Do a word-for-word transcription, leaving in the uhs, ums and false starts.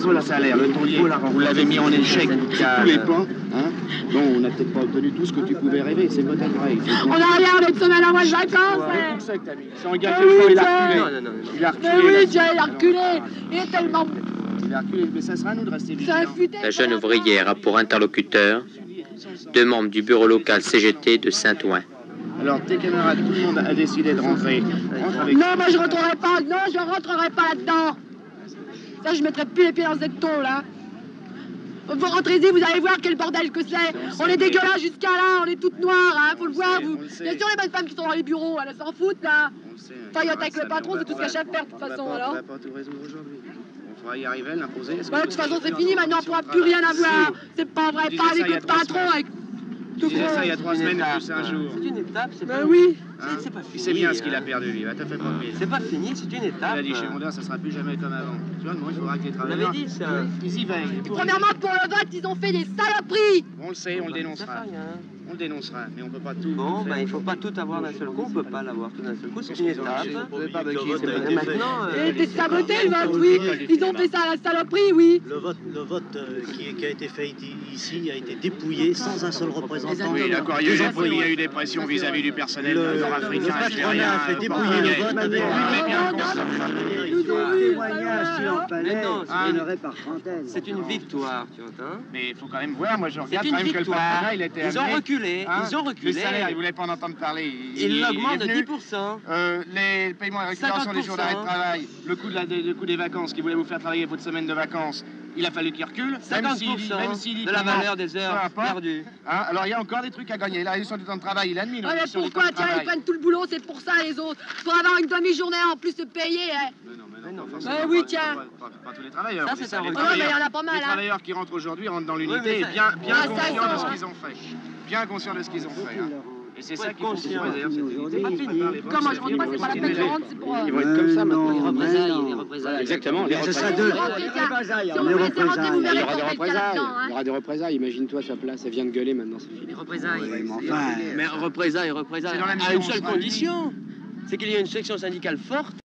façon, le salaire, le taulier, vous l'avez mis en échec à tous les pans. Hein. Bon, on n'a peut-être pas obtenu tout ce que tu pouvais rêver, c'est peut-être vrai. On a rien, on est de semaine à mois de vacances. C'est que t'as mis. C'est en gage de temps, il a reculé. Non, non, non. Il a reculé. Mais oui, Dieu, il a reculé. Il est tellement... Il a reculé, mais ça sera à nous de rester vigilants. La jeune ouvrière a pour interlocuteur deux membres du bureau local C G T de Saint-Ouen. Alors, tes camarades, tout le monde a décidé de rentrer. Rentre avec non, moi je rentrerai pas, non, je rentrerai pas là-dedans. Ça, je mettrai plus les pieds dans cette tôle, là. Vous rentrez-y, vous allez voir quel bordel que c'est. On, on est dégueulasse jusqu'à là, on est toutes noires, hein, faut le voir, vous. Bien sûr, les bonnes femmes qui sont dans les bureaux, elles s'en foutent, là. Faillotte avec le patron, c'est tout ce qu'elle cherche à faire, de toute façon, alors. On va pas tout résoudre aujourd'hui. On fera y arriver, l'imposer. Ouais, de toute façon, c'est fini, maintenant, on pourra plus rien avoir. C'est pas vrai, pas avec le patron, avec... Tu disais ça il y a trois semaines et plus un jour. C'est une étape, c'est ben pas... oui. Hein, c'est pas fini. Il sait bien ce qu'il a perdu, lui. Va te faire pas pire. C'est pas fini, c'est une étape. Il a dit chez Mondin, ça sera plus jamais comme avant. Tu vois, moi, il faudra que les Vous travailleurs... l'avez dit, ça. Ils y veillent. Premièrement, pour le vote, ils ont fait des saloperies. On le sait, on le dénoncera. On le dénoncera, mais on peut pas tout... Bon, ben il faut pas tout avoir d'un seul coup, on peut pas l'avoir tout d'un seul coup, c'est une étape. Vous pouvez pas bloquer, c'est Et pas maintenant... Il a été saboté, le vote, oui. Ils ont fait ça à la saloperie, oui. Le vote, le vote euh, qui, qui a été fait ici a été dépouillé sans un seul représentant. Oui, d'accord, il y a eu des, il y a eu des pressions vis-à-vis du personnel Le, nord-africain. le patronat a fait dépouiller le vote avec un témoignage sur le palais, non, honoré par trentaine. c'est une victoire, tu entends? Mais il faut quand même voir, moi je C'est regarde une quand même que le victoire. patronat, il était Ils ont amené, reculé, hein, ils ont le reculé. salaire, ils voulaient pas en entendre parler. Ils il l'augmentent est de venu. dix pour cent. Euh, les paiements et récupération des jours d'arrêt de cinquante pour cent. travail, le coût, de la, le coût des vacances qui voulait vous faire travailler votre semaine de vacances, il a fallu qu'il recule, même cinquante s'il pour dit, cent même s'il dit de la comment, valeur des peu heures importe. perdues. Hein, alors il y a encore des trucs à gagner. La réduction du temps de travail, il a admis une Ouais, mais réduction du temps pourquoi, de tiens, ils travail. prennent tout le boulot, c'est pour ça, les autres. Pour avoir une demi-journée en plus de payer, hein. Mais non, mais Mais non, non, forcément, mais oui, pas- tiens. Pas, pas- pas tous les travailleurs. Ça, mais c'est un les regret. Oh, mais il y travailleurs- en a pas mal, Les hein. travailleurs qui rentrent aujourd'hui rentrent dans l'unité, mais ça- bien, bien Ah, ça, conscients ils de sont- ce qu'ils ont fait. Bien conscients de ce qu'ils ont fait. Hein. Et c'est Faut ça être qu'il faut conscient. comprendre, d'ailleurs, cette unité. C'est pas Ils fini. préparent les votes, Comment c'est je rentre pas, c'est pas la peine de rentrer, c'est pour... euh, Ils vont être comme ça maintenant. Les représailles, les représailles. Exactement, les Ce sera représailles. deux. Si on Les vous laisse rentrer, vous représailles. verrez Il y aura des qu'on fait le cas représailles. là-dedans, Il y hein. aura des représailles. Imagine-toi sa place. Elle vient de gueuler maintenant. C'est fini. Les représailles. Oui, mais enfin, Mais représailles, représailles, C'est dans la à mesure une où on seule sera condition, c'est qu'il y ait une section syndicale forte.